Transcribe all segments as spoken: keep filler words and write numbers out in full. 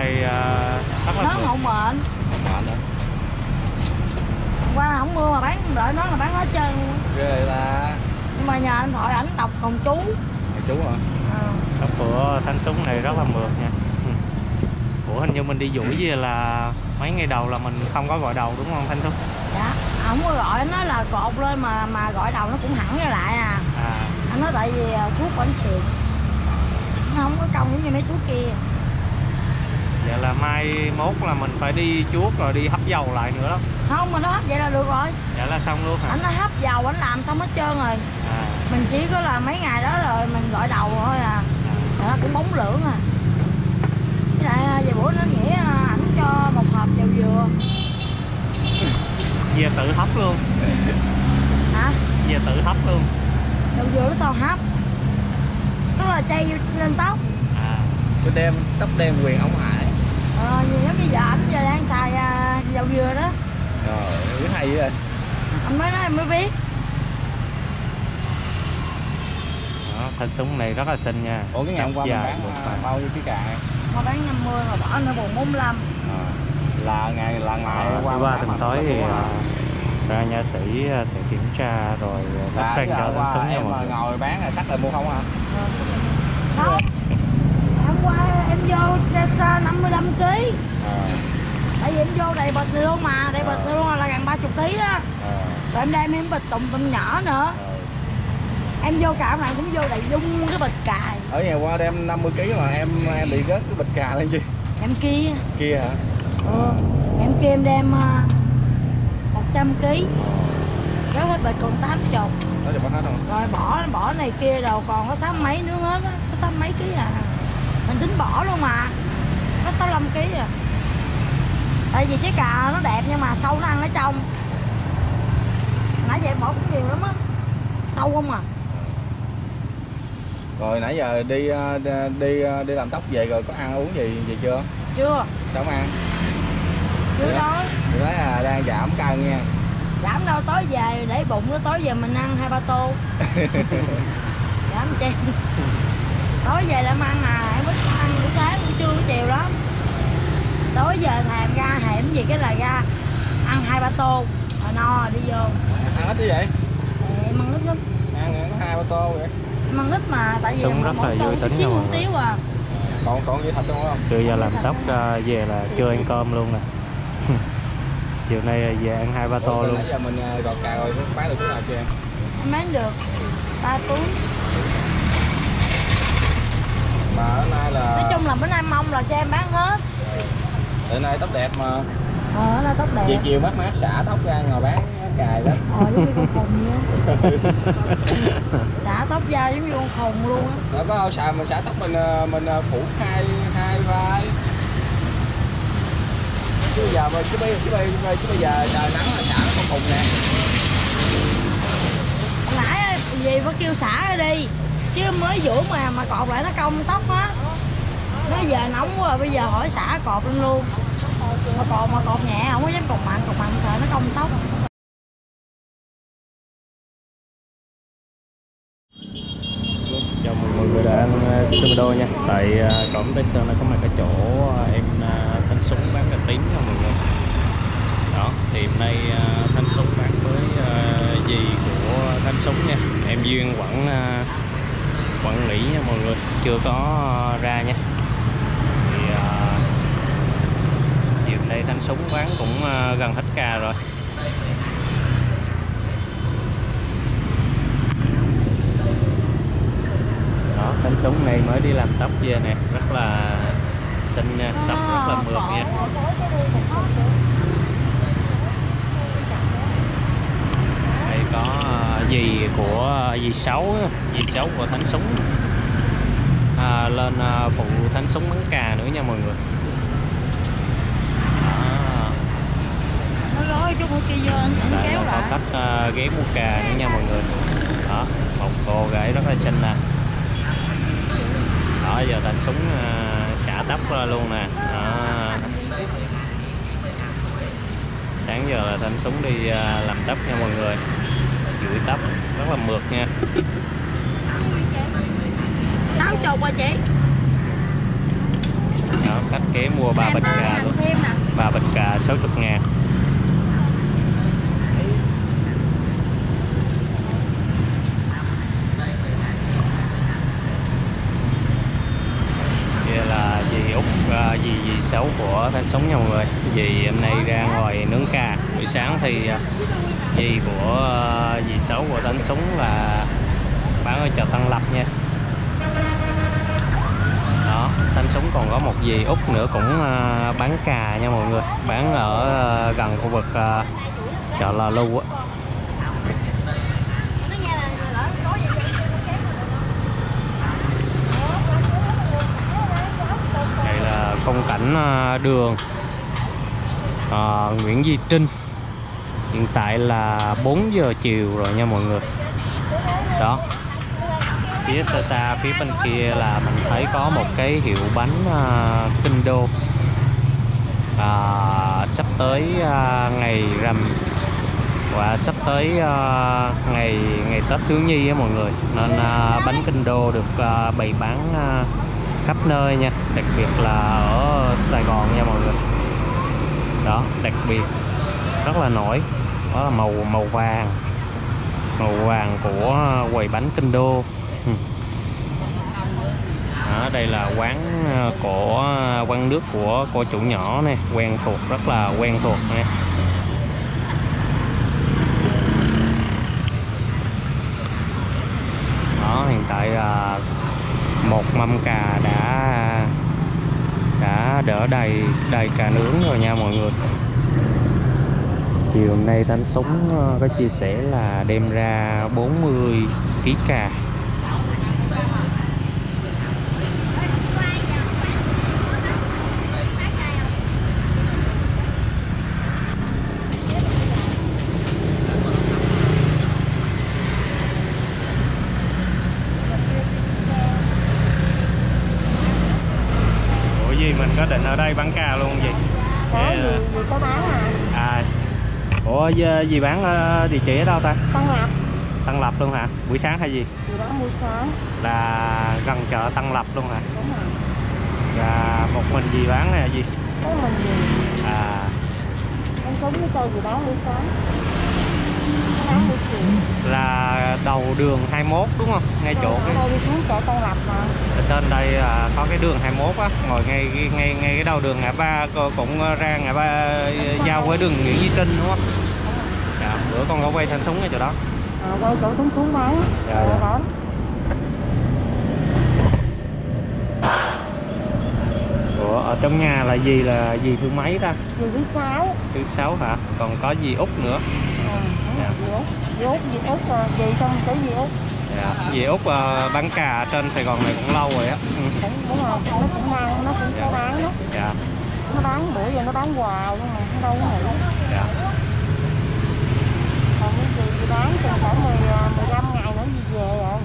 đây uh, rất là nó mộng mệnh. Mệnh đó. Qua không mưa mà bán đợi nó là bán hết trơn luôn. Ghê ta. Nhưng mà nhờ anh thoại ảnh đọc còn chú. Chú hả? À. Shop của Thanh Súng này rất là mượt nha. Ủa hình như mình đi Vũ với là mấy ngày đầu là mình không có gọi đầu đúng không Thanh Súng? Dạ, không có gọi, nó là cột lên mà mà gọi đầu nó cũng hẳn ra lại à. À. Anh nói tại vì thuốc của anh xịn, nó không có cong giống như mấy thuốc kia. Vậy là mai mốt là mình phải đi chuốt rồi đi hấp dầu lại nữa đó. Không, mà nó hấp vậy là được rồi. Vậy là xong luôn hả? Anh nó hấp dầu, anh làm xong hết trơn rồi. À. Mình chỉ có là mấy ngày đó rồi mình gọi đầu thôi à. Rồi nó cũng bóng lưỡng à. Với lại về bữa nó nghĩ ảnh cho một hộp dầu dừa. Về tự hấp luôn. Hả? Về tự hấp luôn. Dầu dừa nó sao hấp? Nó là chay lên tóc. À. Cái đem tóc đen quyền ống ải. Ờ, giống như giờ ảnh giờ đang xài uh, dầu dừa đó. Rồi, biết hay vậy. Anh mới nói em mới biết. Đó, Thanh Súng này rất là xinh nha. Ủa cái ngày hôm qua mình bán uh, bao nhiêu ký cà? Mà bán năm mươi mà bỏ nó buồn bốn mươi lăm. À. Là ngày là ngày à, qua qua tuần tới thì uh, ra nha sĩ uh, sẽ kiểm tra rồi lắp rang cho Thanh Súng nha mọi người. Ngồi bán rồi khách là mua không hả? Không. Hôm qua em vô ra năm mươi lăm ký. À. Tại vì em vô đầy bịch này luôn mà, đầy bịch này luôn là gần ba mươi ký đó. À. Rồi em đem em bịch tụng tụng nhỏ nữa. À. Em vô cà này cũng vô đầy dung cái bịch cà. Ở nhà qua đem năm mươi ký mà em em bị rớt cái bịch cà lên chi? Em kia. Kia hả? Ừ. Em kia em đem uh, một trăm ký. Rớt hết bịch còn tám mươi. Đó giờ hết không? Rồi bỏ bỏ này kia rồi còn có sáu mấy nữa hết á, có sáu mấy ký à. Mình tính bỏ luôn mà. Có sáu mươi lăm ký à. Tại vì trái cà nó đẹp nhưng mà sâu nó ăn ở trong. Nãy giờ em bỏ cũng nhiều lắm á. Sâu không à. Rồi nãy giờ đi đi đi làm tóc về rồi có ăn uống gì gì chưa? Chưa. Đâu có ăn. Chưa nói. Tôi nói là đang giảm cân nha. Giảm đâu, tối về để bụng nó tối về mình ăn hai ba tô. Giảm chi. Tối về làm ăn à, em ít ăn buổi sáng, buổi trưa, buổi chiều lắm. Tối giờ thèm ra hẻm gì cái là ra ăn hai ba tô rồi no đi vô. Ăn ít như vậy? Em ăn ít lắm. Ăn có hai ba tô vậy? Em ăn ít mà tại vì Súng rất là vui tính nha mọi người. À. Còn còn gì thật không không? Trưa giờ làm tóc uh, về là chưa ăn cơm luôn nè. Chiều nay về ăn hai ba tô Ủa, luôn. Nãy giờ mình gọt cà rồi bán được túi nào chưa em? Em bán được ba túi. Mà bữa nay là nói chung là bữa nay mong là cho em bán hết. Bữa nay tóc đẹp mà. Ờ, nó tóc đẹp. Chiều chiều mát mát xả tóc ra ngồi bán cài đó. Ờ, giống như con khùng vậy. Xả tóc ra giống như con khùng luôn á. Nó có xả mình xả tóc mình mình phủ hai hai vai. Chứ giờ mà chứ bây chứ bây chứ bây giờ trời nắng là xả nó con khùng nè. Hồi nãy gì phải kêu xả ra đi. Chứ mới dưỡng mà mà cột lại nó cong tóc á. Nói giờ nóng quá rồi bây giờ hỏi xả cột lên luôn. Mà cột mà cột nhẹ không có dám cột mạnh, cột mạnh sợ nó cong tóc. Chào mọi người đã ăn Sumido nha. Tại cổng Tây Sơn nó có một cái chỗ em Thanh Súng bán cà tím nha mọi người. Đó, thì hôm nay Thanh Súng bán với uh, dì của Thanh Súng nha. Em Duyên Quảng uh, Quảng Lý nha mọi người, chưa có uh, ra nha. Thì uh, chiều nay Thanh Súng bán cũng uh, gần hết ca rồi. Đó, Thanh Súng này mới đi làm tóc về nè, rất là xinh nha, tóc rất là mượt nha. Đây có uh, dì của uh, dì Sáu, dì Sáu của Thanh Súng à, lên uh, phụ Thanh Súng bắn cà nữa nha mọi người. Nó gói chút kia vô anh kéo lại. Có khách uh, ghé mua cà nữa nha mọi người. Đó, một cô gái rất là xinh nè. Đó, giờ Thanh Súng uh, xả tóc ra luôn nè. Đó. Sáng giờ là Thanh Súng đi uh, làm tóc nha mọi người, gửi tóc rất là mượt nha. Sáu chục qua chị. Đó, khách ghé mua ba bịch cà luôn. Ba bịch cà sáu mươi ngàn. Đây là dì Út, uh, dì dì Sáu của Thanh Sống nha mọi người. Dì hôm nay ra ngoài nướng cà. Buổi sáng thì uh, dì của uh, dì Sáu của Thanh Sống là bán ở chợ Tân Lập nha. Đó, Thanh Sống còn có một dì Út nữa cũng uh, bán cà nha mọi người, bán ở uh, gần khu vực uh, chợ Lò Lu á. Đây là phong cảnh uh, đường uh, Nguyễn Duy Trinh. Hiện tại là bốn giờ chiều rồi nha mọi người. Đó, phía xa xa phía bên kia là mình thấy có một cái hiệu bánh uh, Kinh Đô. uh, Sắp tới uh, ngày rằm và sắp tới uh, ngày ngày Tết thiếu nhi á mọi người, nên uh, bánh Kinh Đô được uh, bày bán uh, khắp nơi nha, đặc biệt là ở Sài Gòn nha mọi người. Đó, đặc biệt rất là nổi, đó là màu màu vàng, màu vàng của quầy bánh Kinh Đô. Đó, đây là quán của quán nước của cô chủ nhỏ này, quen thuộc, rất là quen thuộc nè. Đó, hiện tại là một mâm cà đã đã đỡ đầy đầy cà nướng rồi nha mọi người. Chiều hôm nay Thanh Sống có chia sẻ là đem ra bốn mươi ký cà. Mình có định ở đây bán cà luôn gì? Có gì, gì có bán à? À, ủa gì bán địa chỉ ở đâu ta? Tân Lập. Tân Lập luôn hả? Buổi sáng hay gì? Gì bán buổi sáng. Là gần chợ Tân Lập luôn hả? Đúng rồi. Và một mình gì bán này là gì? Có mình gì? À. Em sống với tôi gì bán buổi sáng. Bán buổi chiều. Là đầu đường hai mốt đúng không? Ngay chỗ cái. Ở đây đi xuống chợ Tân Lập mà. Ở trên đây là có cái đường hai mốt á, ngồi ngay ngay ngay cái đầu đường ngã ba cũng ra ngã ba giao với đường Nguyễn Duy Trinh đúng không? Dạ, bữa con có quay Thanh Súng ở chỗ đó. À, quay chỗ Thanh Súng bán. Dạ, dạ. Đó. Ủa, ở trong nhà là gì là gì thứ mấy ta? Gì thứ sáu. Thứ sáu hả? Còn có gì Út nữa? À, dạ. Dì Út, dì Út, dì Út, dì xong cái dì Út. Dạ. Dì Út uh, bán cà ở trên Sài Gòn này cũng lâu rồi á. Ừ. Đúng, đúng rồi, nó cũng bán, nó cũng dạ. Có bán đó. Dạ. Nó bán bữa giờ nó bán hoài luôn mà, nó đâu có nghỉ. Dạ. Còn cái gì thì bán từ khoảng mười, mười lăm ngày nữa gì về rồi.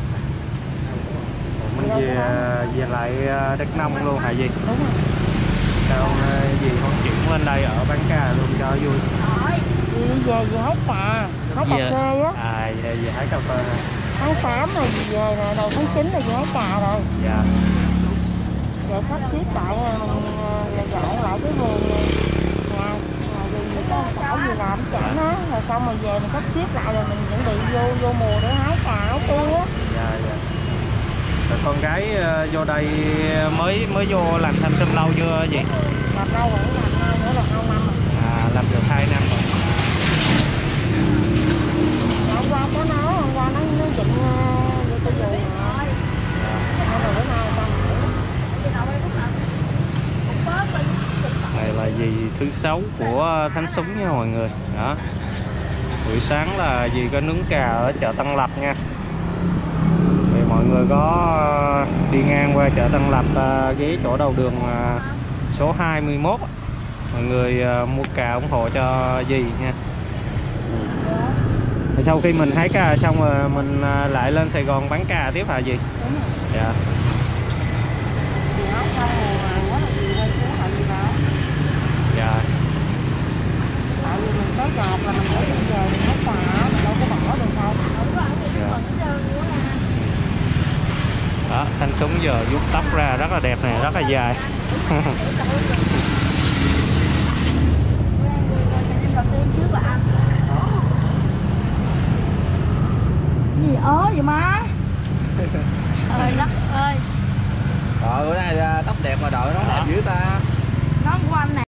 Ủa, mình về, về lại Đắk Nông luôn hả gì? Đúng rồi. Sao dì không chuyển lên đây ở bán cà luôn cho vui? Dì đi về dì hái cà, hái cà phê á. À, về dì hái cà phê hả? Tháng tám rồi dì về rồi, đầu tháng chín là dì hái cà rồi. Dạ. Giờ sắp xếp lại mình dọn lại cái vườn nhà nhà dì có cảo gì làm chẳng á, rồi xong rồi về mình sắp xếp lại rồi mình chuẩn bị vô vô mùa để hái cà hái tiêu á. Dạ dạ. Rồi con gái uh, vô đây mới mới vô làm xăm xăm lâu chưa gì? Làm lâu rồi, làm hai nữa là hai năm rồi. À, làm được hai năm rồi. Hôm qua có nói, hôm qua nó nó dựng như cái dù mà. Hôm rồi bữa nay con Này là dì thứ sáu của Thanh Súng nha mọi người. Đó. Buổi sáng là dì có nướng cà ở chợ Tân Lập nha. Thì mọi người có đi ngang qua chợ Tân Lập ghé chỗ đầu đường số hai mươi mốt, mọi người mua cà ủng hộ cho dì nha. Rồi sau khi mình hái cà xong rồi mình lại lên Sài Gòn bán cà tiếp hả dì? đúng rồi. Dạ. Dì hái xong rồi mà nó là dì lên xuống lại dì bán. Dạ. Tại vì mình có gạt là mình phải đi về mình hái cà, mình đâu có bỏ được đâu. Dạ. Đó, Thanh Súng giờ vuốt tóc ra rất là đẹp này, rất là dài. đầu tiên trước là ăn. Gì ớ vậy má? Trời đất ơi. Trời bữa nay tóc đẹp mà đội nó đẹp dữ ta.